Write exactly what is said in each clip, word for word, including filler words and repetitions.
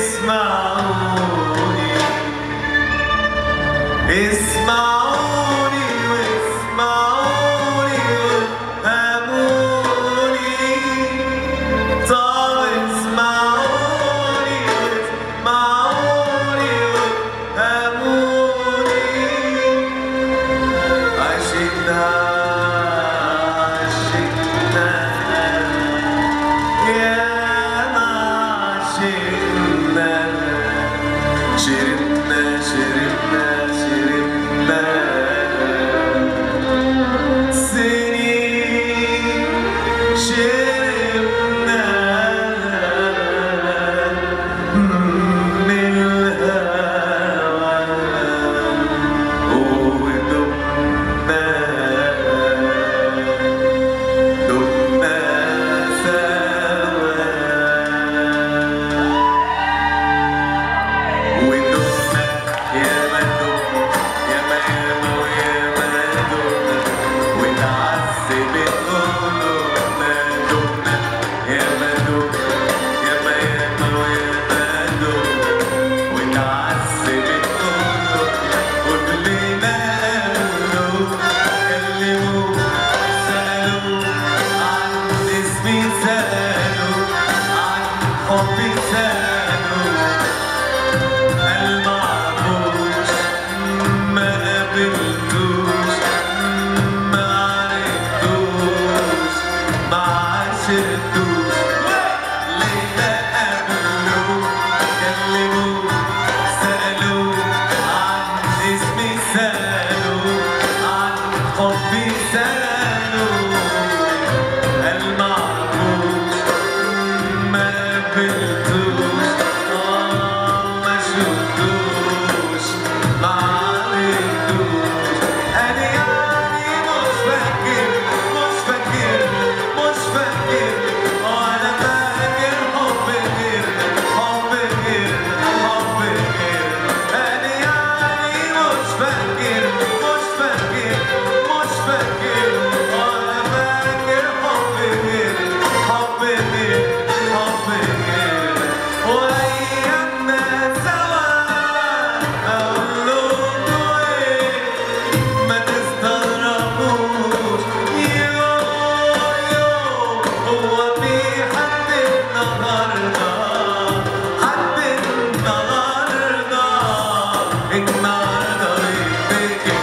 اسمعوني اسمعوني واسمعوني وافهموني. طب اسمعوني واسمعوني وافهموني. عشقنا عشقنا يا ما عشقنا، شربنا شربنا شربنا سنين، شربنا من الهوى ودمنا دمنا سوا ودمنا ياما دمنا ياما ياما وياما دمنا واتعذبت قلوبنا. دمنا ياما دمنا ياما ياما وياما دمنا واتعذبت قلوبنا. وكلنا قالوا كلموا سألوا عن اسمي، سألوا عن حبي، سألوا قال معرفوش ما قابلتوش ما عرفتوش ما عاشرتوش. ليلة قابلوا كلموا سألوا عن اسمي، سألوا عن حبي، سألوا قال معرفوش ما قابلتوش ما شفتوش ما عرفتوش. أنا يعني مش فاكر مش فاكر مش فاكر وأنا فاكر حب غير حب غير حب غير. أنا يعني مش فاكر مش فاكر مش فاكر وأنا فاكر حب غير حب غير حب غير. وأيامنا سوا أقول لكم إيه ما تستغربوش. يوم يوم هو في حد النهارده حد النهارده النهارده يفتكر.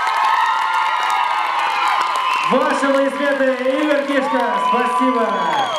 Ваши аплодисменты, Игорь Кишка, спасибо!